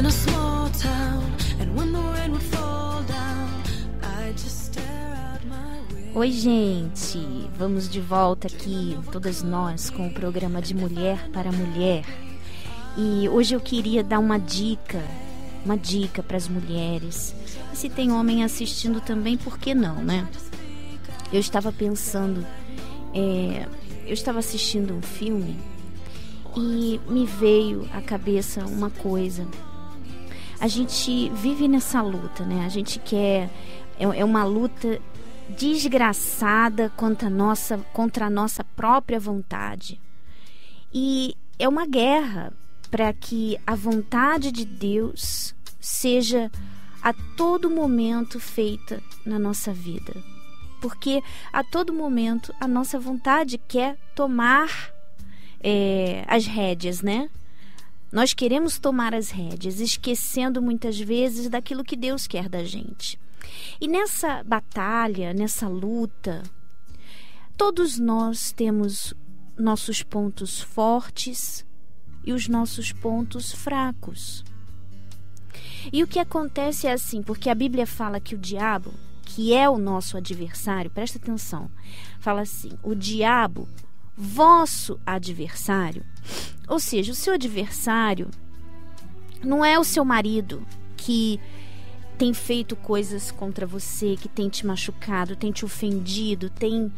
in a small town, and when the rain would fall down, I'd just stare out my window. Oi, gente, vamos de volta aqui, todas nós, com o programa de Mulher para Mulher. E hoje eu queria dar uma dica para as mulheres. E se tem homem assistindo também, por que não, né? Eu estava pensando, eu estava assistindo um filme e me veio à cabeça uma coisa. A gente vive nessa luta, né? A gente quer... É uma luta desgraçada contra a nossa própria vontade. E é uma guerra para que a vontade de Deus seja a todo momento feita na nossa vida. Porque a todo momento a nossa vontade quer tomar as rédeas, né? Nós queremos tomar as rédeas, esquecendo muitas vezes daquilo que Deus quer da gente. E nessa batalha, nessa luta, todos nós temos nossos pontos fortes e os nossos pontos fracos. E o que acontece é assim, porque a Bíblia fala que o diabo, que é o nosso adversário, presta atenção, fala assim, o diabo, vosso adversário, ou seja, o seu adversário não é o seu marido que tem feito coisas contra você, que tem te machucado, tem te ofendido, tem,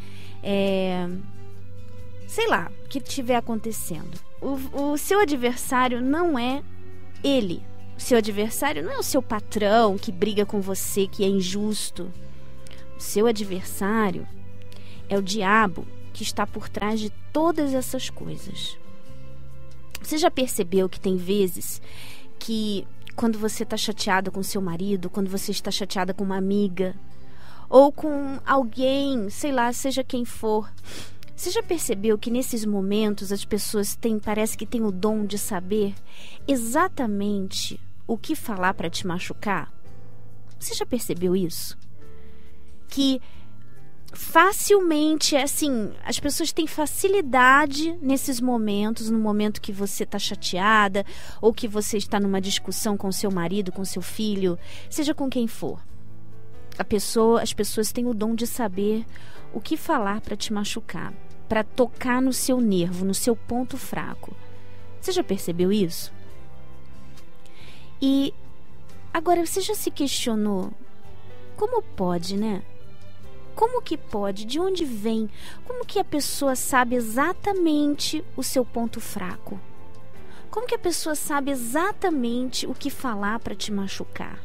sei lá, o que estiver acontecendo. O seu adversário não é ele. O seu adversário não é o seu patrão que briga com você, que é injusto. O seu adversário é o diabo que está por trás de todas essas coisas. Você já percebeu que tem vezes que quando você está chateada com seu marido, quando você está chateada com uma amiga ou com alguém, sei lá, seja quem for, você já percebeu que nesses momentos as pessoas parece que têm o dom de saber exatamente o que falar para te machucar? Você já percebeu isso? Que facilmente, assim, as pessoas têm facilidade nesses momentos, no momento que você está chateada ou que você está numa discussão com seu marido, com seu filho, seja com quem for. As pessoas têm o dom de saber o que falar para te machucar, para tocar no seu nervo, no seu ponto fraco. Você já percebeu isso? E agora, você já se questionou como pode, né? Como que pode? De onde vem? Como que a pessoa sabe exatamente o seu ponto fraco? Como que a pessoa sabe exatamente o que falar para te machucar?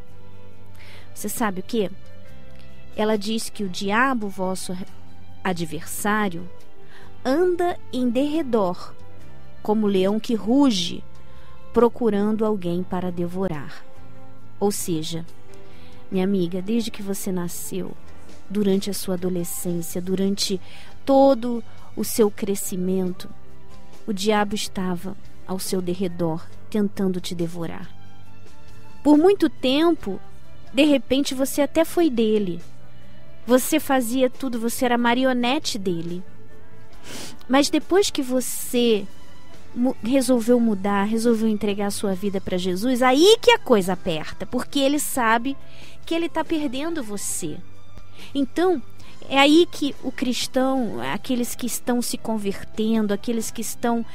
Você sabe o quê? Ela diz que o diabo, vosso adversário, anda em derredor, como leão que ruge, procurando alguém para devorar. Ou seja, minha amiga, desde que você nasceu, durante a sua adolescência, durante todo o seu crescimento, o diabo estava ao seu derredor, tentando te devorar. Por muito tempo, de repente, você até foi dele. Você fazia tudo, você era marionete dele. Mas depois que você resolveu mudar, resolveu entregar a sua vida para Jesus, aí que a coisa aperta, porque ele sabe que ele está perdendo você. Então, é aí que o cristão, aqueles que estão se convertendo, aqueles que estão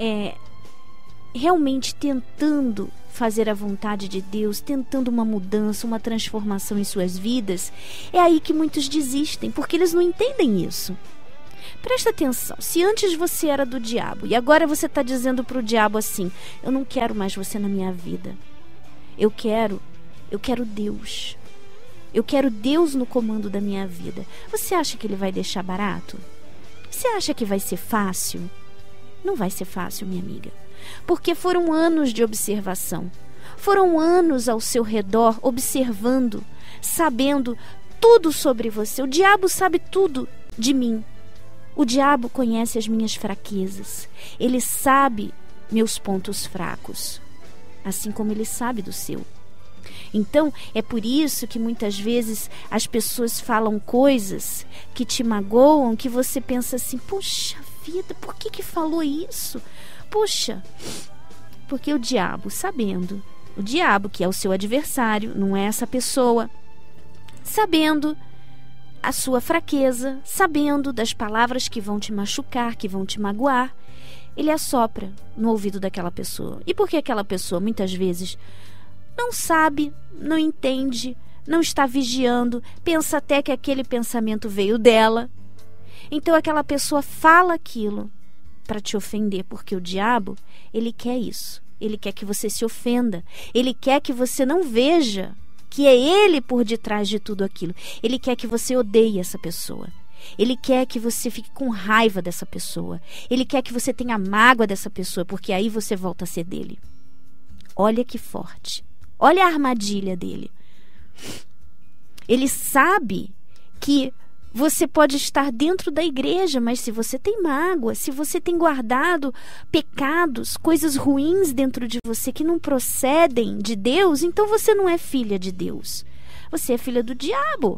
realmente tentando fazer a vontade de Deus, tentando uma mudança, uma transformação em suas vidas, é aí que muitos desistem, porque eles não entendem isso. Presta atenção, se antes você era do diabo e agora você está dizendo para o diabo assim, eu não quero mais você na minha vida, eu quero Deus. Eu quero Deus no comando da minha vida. Você acha que ele vai deixar barato? Você acha que vai ser fácil? Não vai ser fácil, minha amiga. Porque foram anos de observação. Foram anos ao seu redor, observando, sabendo tudo sobre você. O diabo sabe tudo de mim. O diabo conhece as minhas fraquezas. Ele sabe meus pontos fracos, assim como ele sabe do seu. Então, é por isso que muitas vezes as pessoas falam coisas que te magoam, que você pensa assim, poxa vida, por que falou isso? Poxa, porque o diabo, sabendo o diabo, que é o seu adversário, não é essa pessoa, sabendo a sua fraqueza, sabendo das palavras que vão te machucar, que vão te magoar, ele assopra no ouvido daquela pessoa. E porque aquela pessoa muitas vezes não sabe, não entende, não está vigiando, pensa até que aquele pensamento veio dela. Então aquela pessoa fala aquilo para te ofender, porque o diabo, ele quer isso. Ele quer que você se ofenda. Ele quer que você não veja que é ele por detrás de tudo aquilo. Ele quer que você odeie essa pessoa. Ele quer que você fique com raiva dessa pessoa. Ele quer que você tenha mágoa dessa pessoa, porque aí você volta a ser dele. Olha que forte. Olha a armadilha dele. Ele sabe que você pode estar dentro da igreja, mas se você tem mágoa, se você tem guardado pecados, coisas ruins dentro de você que não procedem de Deus, então você não é filha de Deus. Você é filha do diabo.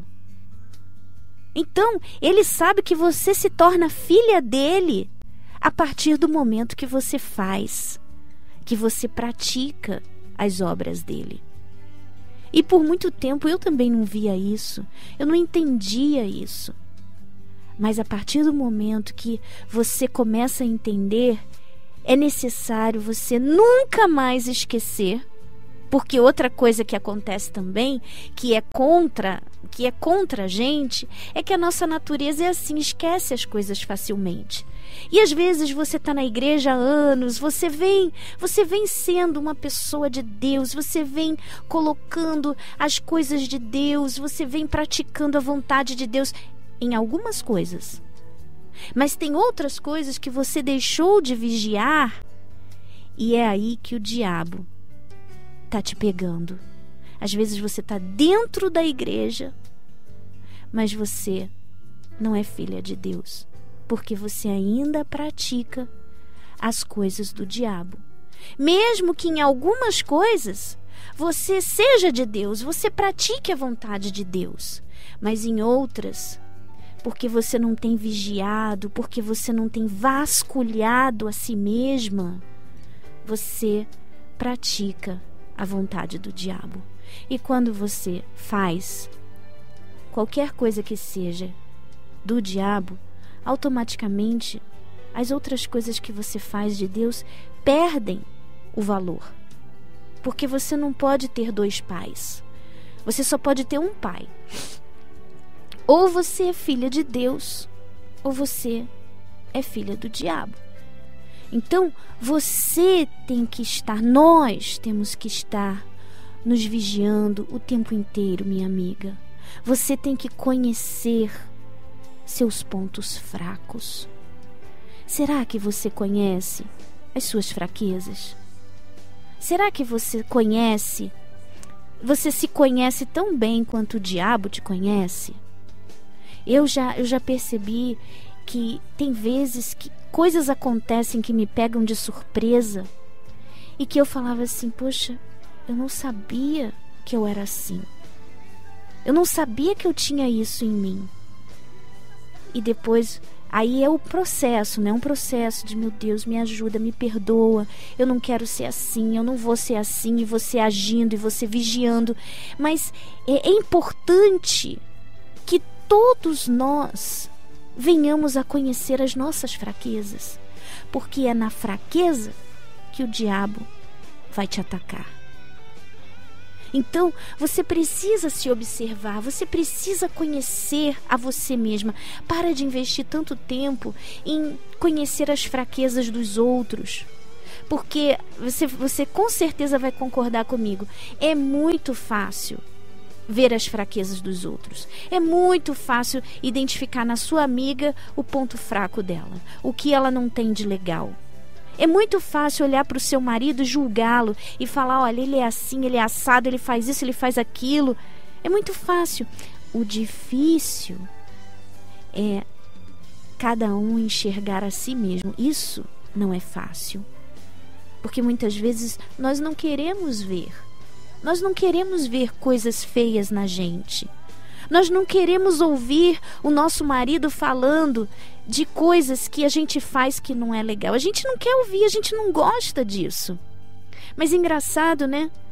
Então, ele sabe que você se torna filha dele a partir do momento que você faz, que você pratica as obras dele. E por muito tempo eu também não via isso, eu não entendia isso. Mas a partir do momento que você começa a entender, é necessário você nunca mais esquecer, porque outra coisa que acontece também, que é contra a gente, é que a nossa natureza é assim, esquece as coisas facilmente. E às vezes você está na igreja há anos, você vem sendo uma pessoa de Deus, você vem colocando as coisas de Deus, você vem praticando a vontade de Deus em algumas coisas. Mas tem outras coisas que você deixou de vigiar, e é aí que o diabo está te pegando. Às vezes você está dentro da igreja, mas você não é filha de Deus, porque você ainda pratica as coisas do diabo. Mesmo que em algumas coisas você seja de Deus, você pratique a vontade de Deus, mas em outras, porque você não tem vigiado, porque você não tem vasculhado a si mesma, você pratica a vontade do diabo. E quando você faz qualquer coisa que seja do diabo, automaticamente as outras coisas que você faz de Deus perdem o valor. Porque você não pode ter dois pais. Você só pode ter um pai. Ou você é filha de Deus, ou você é filha do diabo. Então, você tem que estar, nós temos que estar nos vigiando o tempo inteiro, minha amiga. Você tem que conhecer seus pontos fracos. Será que você conhece as suas fraquezas? Será que você se conhece tão bem quanto o diabo te conhece? Eu já percebi que tem vezes que coisas acontecem que me pegam de surpresa e que eu falava assim, poxa, eu não sabia que eu era assim. Eu não sabia que eu tinha isso em mim. E depois, aí é o processo, né? Um processo de, meu Deus, me ajuda, me perdoa. Eu não quero ser assim, eu não vou ser assim. E você agindo, e você vigiando. Mas é importante que todos nós venhamos a conhecer as nossas fraquezas. Porque é na fraqueza que o diabo vai te atacar. Então, você precisa se observar, você precisa conhecer a você mesma. Para de investir tanto tempo em conhecer as fraquezas dos outros. Porque você com certeza vai concordar comigo. É muito fácil ver as fraquezas dos outros. É muito fácil identificar na sua amiga o ponto fraco dela, o que ela não tem de legal. É muito fácil olhar para o seu marido, julgá-lo e falar, olha, ele é assim, ele é assado, ele faz isso, ele faz aquilo. É muito fácil. O difícil é cada um enxergar a si mesmo. Isso não é fácil. Porque muitas vezes nós não queremos ver. Nós não queremos ver coisas feias na gente. Nós não queremos ouvir o nosso marido falando de coisas que a gente faz que não é legal. A gente não quer ouvir, a gente não gosta disso. Mas engraçado, né?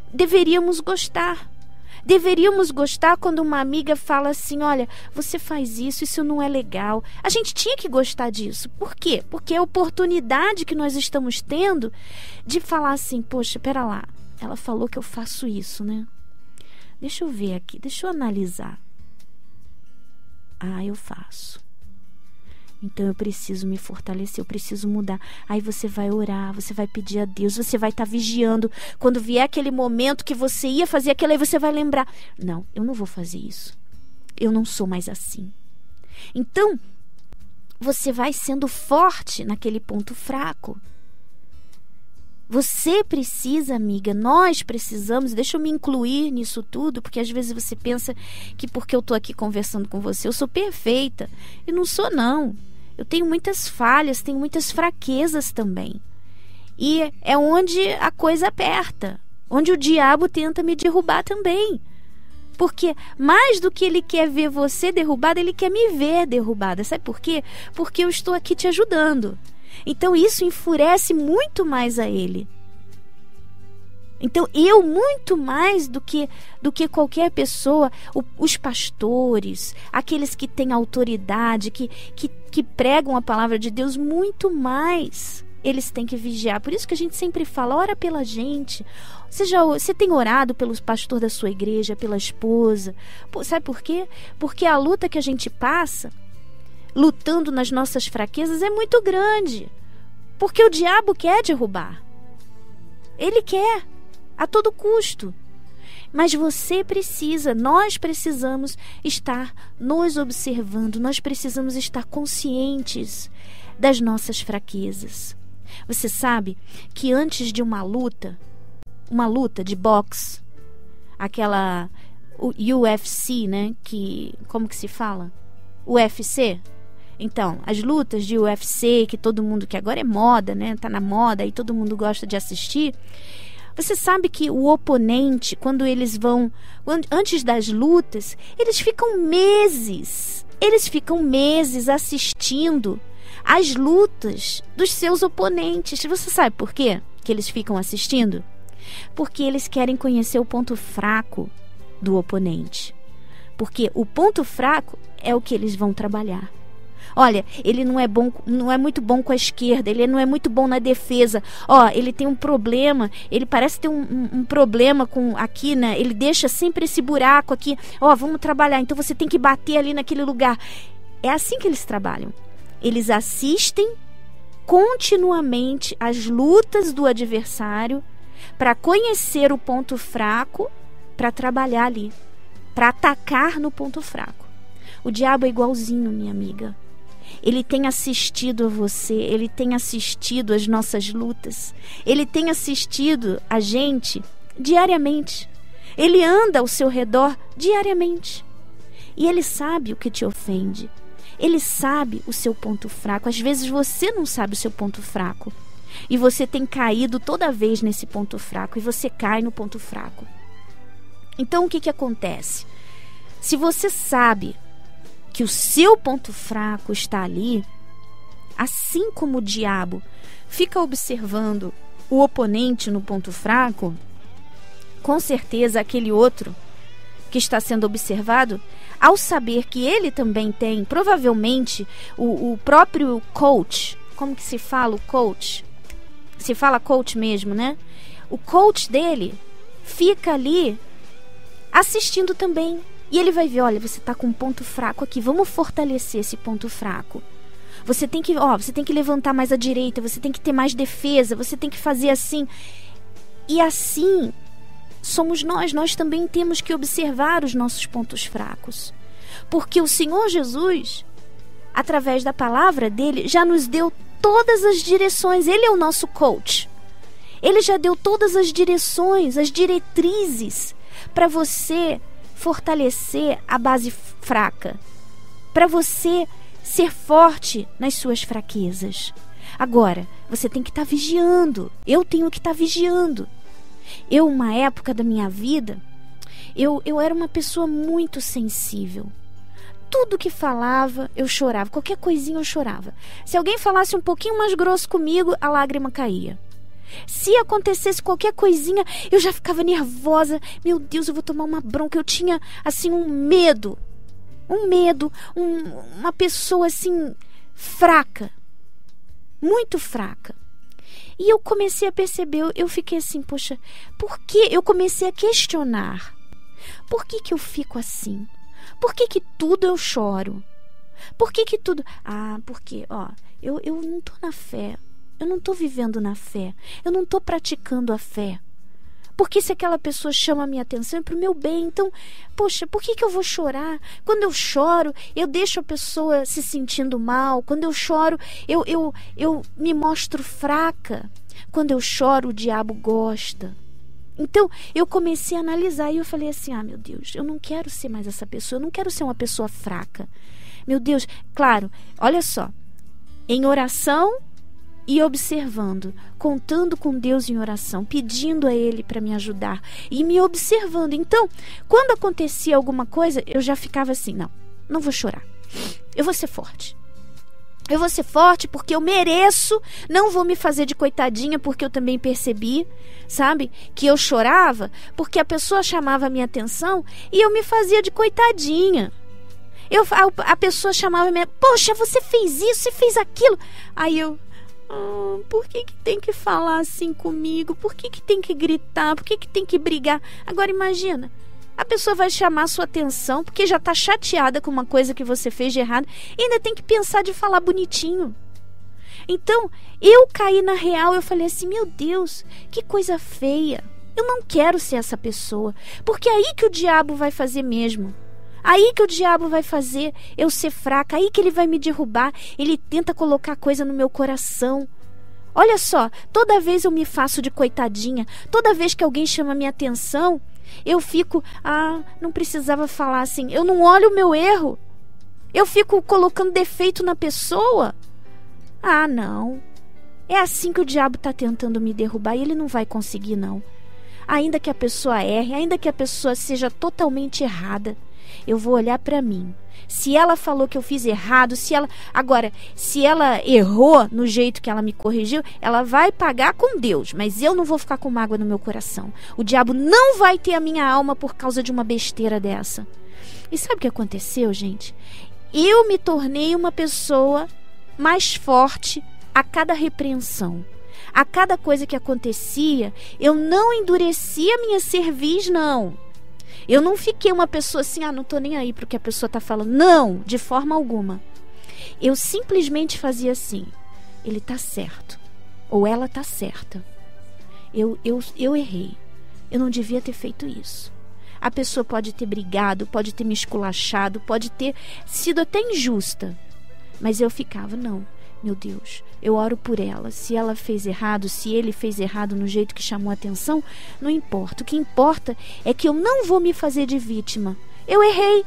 deveríamos gostar. Deveríamos gostar quando uma amiga fala assim, olha, você faz isso não é legal. A gente tinha que gostar disso. Por quê? Porque é a oportunidade que nós estamos tendo de falar assim, poxa, pera lá, ela falou que eu faço isso, né? Deixa eu ver aqui, deixa eu analisar. Ah, eu faço. Então eu preciso me fortalecer, eu preciso mudar. Aí você vai orar, você vai pedir a Deus, você vai estar vigiando. Quando vier aquele momento que você ia fazer aquilo, aí você vai lembrar. Não, eu não vou fazer isso. Eu não sou mais assim. Então, você vai sendo forte naquele ponto fraco. Você precisa, amiga, nós precisamos, deixa eu me incluir nisso tudo, porque às vezes você pensa que porque eu estou aqui conversando com você, eu sou perfeita. E não sou, não. Eu tenho muitas falhas, tenho muitas fraquezas também. E é onde a coisa aperta, onde o diabo tenta me derrubar também. Porque mais do que ele quer ver você derrubada, ele quer me ver derrubada. Sabe por quê? Porque eu estou aqui te ajudando. Então isso enfurece muito mais a ele. Então eu, muito mais do que qualquer pessoa, os pastores, aqueles que têm autoridade, que pregam a palavra de Deus, muito mais eles têm que vigiar. Por isso que a gente sempre fala, ora pela gente. Você tem orado pelo pastor da sua igreja, pela esposa? Sabe por quê? Porque a luta que a gente passa, lutando nas nossas fraquezas, é muito grande. Porque o diabo quer derrubar. Ele quer, a todo custo. Mas você precisa, nós precisamos estar nos observando, nós precisamos estar conscientes das nossas fraquezas. Você sabe que antes de uma luta de boxe, aquela UFC, né? Como que se fala? UFC? Então, as lutas de UFC, que todo mundo, que agora é moda, né? Tá na moda e todo mundo gosta de assistir. Você sabe que o oponente, quando eles vão, antes das lutas, eles ficam meses assistindo as lutas dos seus oponentes. Você sabe por quê que eles ficam assistindo? Porque eles querem conhecer o ponto fraco do oponente. Porque o ponto fraco é o que eles vão trabalhar. Olha, ele não é muito bom com a esquerda, ele não é muito bom na defesa. Ele tem um problema, ele parece ter um problema com aqui, né? Ele deixa sempre esse buraco aqui. Vamos trabalhar, então você tem que bater ali naquele lugar. É assim que eles trabalham. Eles assistem continuamente as lutas do adversário para conhecer o ponto fraco, para trabalhar ali, para atacar no ponto fraco. O diabo é igualzinho, minha amiga. Ele tem assistido a você, ele tem assistido às nossas lutas, ele tem assistido a gente diariamente. Ele anda ao seu redor diariamente. E ele sabe o que te ofende. Ele sabe o seu ponto fraco. Às vezes você não sabe o seu ponto fraco. E você tem caído toda vez nesse ponto fraco. E você cai no ponto fraco. Então o que acontece? Se você sabe que o seu ponto fraco está ali, assim como o diabo fica observando o oponente no ponto fraco, com certeza aquele outro que está sendo observado, ao saber que ele também tem, provavelmente, o próprio coach, como que se fala o coach? Se fala coach mesmo, né? O coach dele fica ali assistindo também. E ele vai ver, olha, você está com um ponto fraco aqui, vamos fortalecer esse ponto fraco. Você tem que levantar mais à direita, você tem que ter mais defesa, você tem que fazer assim. E assim somos nós também temos que observar os nossos pontos fracos. Porque o Senhor Jesus, através da palavra dele, já nos deu todas as direções. Ele é o nosso coach. Ele já deu todas as direções, as diretrizes para você fortalecer a base fraca, para você ser forte nas suas fraquezas. Agora, você tem que estar vigiando. Eu tenho que estar vigiando. Uma época da minha vida, eu era uma pessoa muito sensível. Tudo que falava, eu chorava. Qualquer coisinha eu chorava. Se alguém falasse um pouquinho mais grosso comigo, a lágrima caía. Se acontecesse qualquer coisinha, eu já ficava nervosa. Meu Deus, eu vou tomar uma bronca. Eu tinha, assim, um medo, uma pessoa, assim, fraca, muito fraca. E eu comecei a perceber, eu fiquei assim, poxa, por que? Eu comecei a questionar. Por que que eu fico assim? Por que que tudo eu choro? Por que que tudo... porque, eu não tô na fé. Eu não tô vivendo na fé. Eu não tô praticando a fé. Porque se aquela pessoa chama a minha atenção é pro meu bem. Então, poxa, por que que eu vou chorar? Quando eu choro, eu deixo a pessoa se sentindo mal. Quando eu choro, eu me mostro fraca. Quando eu choro, o diabo gosta. Então, eu comecei a analisar e eu falei assim, meu Deus, eu não quero ser mais essa pessoa. Eu não quero ser uma pessoa fraca. Meu Deus, claro, olha só. Em oração e observando, contando com Deus em oração, pedindo a Ele para me ajudar e me observando. Então, quando acontecia alguma coisa, eu já ficava assim, não vou chorar. Eu vou ser forte. Eu vou ser forte porque eu mereço, não vou me fazer de coitadinha, porque eu também percebi, sabe, que eu chorava porque a pessoa chamava a minha atenção e eu me fazia de coitadinha. A pessoa chamava a minha, poxa, você fez isso, você fez aquilo. Aí eu, por que que tem que falar assim comigo? Por que que tem que gritar? Por que que tem que brigar? Agora imagina, a pessoa vai chamar a sua atenção porque já está chateada com uma coisa que você fez de errado e ainda tem que pensar de falar bonitinho. Então, eu caí na real, eu falei assim, meu Deus, que coisa feia. Eu não quero ser essa pessoa, porque é aí que o diabo vai fazer mesmo. Aí que o diabo vai fazer eu ser fraca, aí que ele vai me derrubar. Ele tenta colocar coisa no meu coração. Olha só, toda vez eu me faço de coitadinha, toda vez que alguém chama minha atenção, eu fico, não precisava falar assim, eu não olho o meu erro, eu fico colocando defeito na pessoa. Não, é assim que o diabo está tentando me derrubar e ele não vai conseguir não. Ainda que a pessoa erre, ainda que a pessoa seja totalmente errada, eu vou olhar para mim. Se ela falou que eu fiz errado, se ela errou no jeito que ela me corrigiu, ela vai pagar com Deus, mas eu não vou ficar com mágoa no meu coração. O diabo não vai ter a minha alma por causa de uma besteira dessa. E sabe o que aconteceu, gente? Eu me tornei uma pessoa mais forte a cada repreensão. A cada coisa que acontecia, eu não endurecia a minha cerviz, não. Eu não fiquei uma pessoa assim, não tô nem aí pro que a pessoa tá falando. Não, de forma alguma. Eu simplesmente fazia assim, ele tá certo, ou ela tá certa. Eu errei, eu não devia ter feito isso. A pessoa pode ter brigado, pode ter me esculachado, pode ter sido até injusta. Mas eu ficava, não, meu Deus, eu oro por ela. Se ela fez errado, se ele fez errado no jeito que chamou a atenção, não importa. O que importa é que eu não vou me fazer de vítima. Eu errei,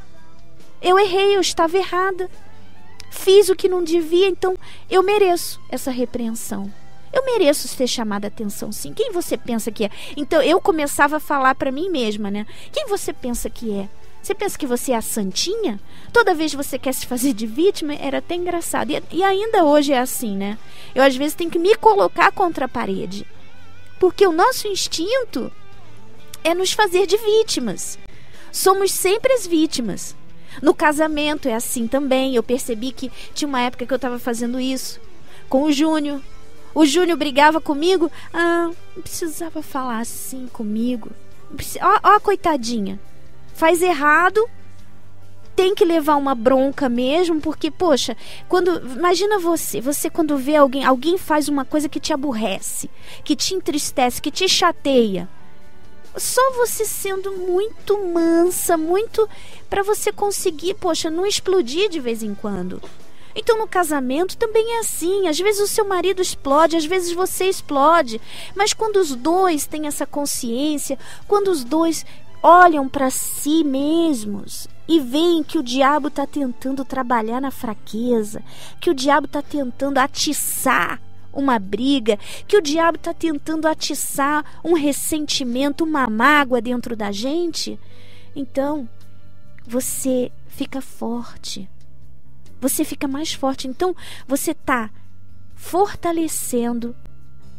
eu estava errada. Fiz o que não devia, então eu mereço essa repreensão. Eu mereço ser chamada a atenção, sim. Quem você pensa que é? Então eu começava a falar para mim mesma, né? Quem você pensa que é? Você pensa que você é a santinha? Toda vez que você quer se fazer de vítima, era até engraçado. E ainda hoje é assim, né? Eu às vezes tenho que me colocar contra a parede. Porque o nosso instinto é nos fazer de vítimas. Somos sempre as vítimas. No casamento é assim também. Eu percebi que tinha uma época que eu estava fazendo isso com o Júnior. O Júnior brigava comigo. Não precisava falar assim comigo. Ó, coitadinha. Faz errado, tem que levar uma bronca mesmo, porque, poxa, imagina você quando vê alguém faz uma coisa que te aborrece, que te entristece, que te chateia. Só você sendo muito mansa, muito para você conseguir, poxa, não explodir de vez em quando. Então no casamento também é assim, às vezes o seu marido explode, às vezes você explode, mas quando os dois têm essa consciência, quando os dois olham para si mesmos e veem que o diabo está tentando trabalhar na fraqueza, que o diabo está tentando atiçar uma briga, que o diabo está tentando atiçar um ressentimento, uma mágoa dentro da gente, então você fica forte, você fica mais forte. Então você está fortalecendo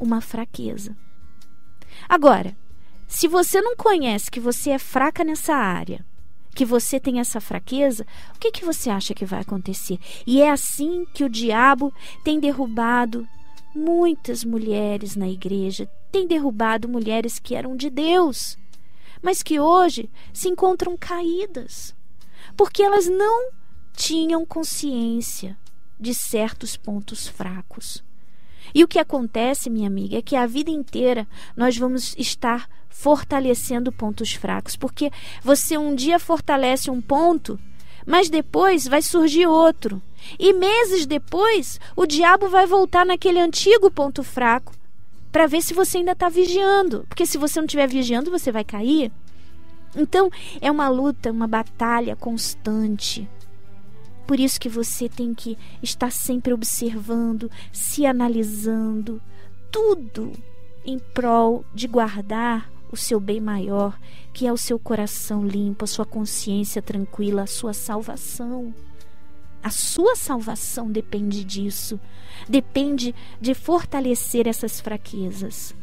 uma fraqueza. Agora, se você não conhece que você é fraca nessa área, que você tem essa fraqueza, o que você acha que vai acontecer? E é assim que o diabo tem derrubado muitas mulheres na igreja, tem derrubado mulheres que eram de Deus, mas que hoje se encontram caídas, porque elas não tinham consciência de certos pontos fracos. E o que acontece, minha amiga, é que a vida inteira nós vamos estar fortalecendo pontos fracos, porque você um dia fortalece um ponto, mas depois vai surgir outro. E meses depois, o diabo vai voltar naquele antigo ponto fraco para ver se você ainda está vigiando. Porque se você não estiver vigiando, você vai cair. Então, é uma luta, uma batalha constante. Por isso que você tem que estar sempre observando, se analisando, tudo em prol de guardar o seu bem maior, que é o seu coração limpo, a sua consciência tranquila, a sua salvação. A sua salvação depende disso, depende de fortalecer essas fraquezas.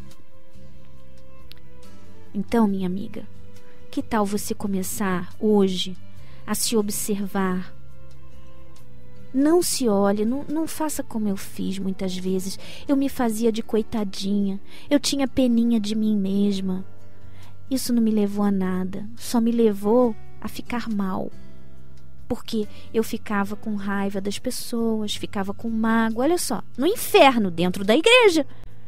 Então, minha amiga, que tal você começar hoje a se observar? Não se olhe, não faça como eu fiz muitas vezes. Eu me fazia de coitadinha, eu tinha peninha de mim mesma. Isso não me levou a nada, só me levou a ficar mal. Porque eu ficava com raiva das pessoas, ficava com mágoa. Olha só, no inferno, dentro da igreja.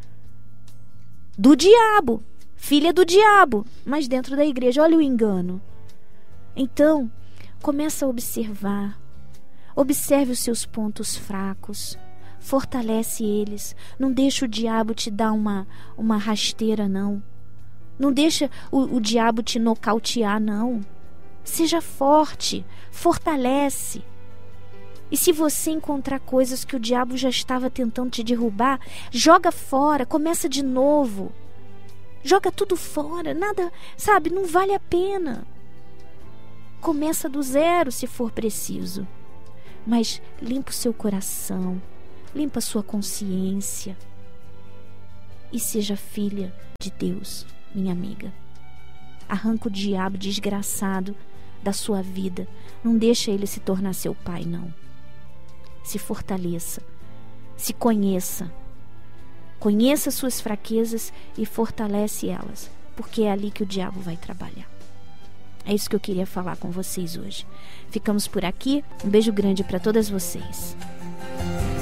Do diabo, filha do diabo, mas dentro da igreja. Olha o engano. Então, começa a observar. Observe os seus pontos fracos. Fortalece eles. Não deixa o diabo te dar uma rasteira, não. Não deixa o diabo te nocautear, não. Seja forte, fortalece. E se você encontrar coisas que o diabo já estava tentando te derrubar, joga fora, começa de novo. Joga tudo fora, nada, sabe, não vale a pena. Começa do zero se for preciso. Mas limpa o seu coração, limpa a sua consciência. E seja filha de Deus, minha amiga. Arranca o diabo desgraçado da sua vida. Não deixa ele se tornar seu pai, não. Se fortaleça. Se conheça. Conheça suas fraquezas e fortalece elas. Porque é ali que o diabo vai trabalhar. É isso que eu queria falar com vocês hoje. Ficamos por aqui. Um beijo grande para todas vocês.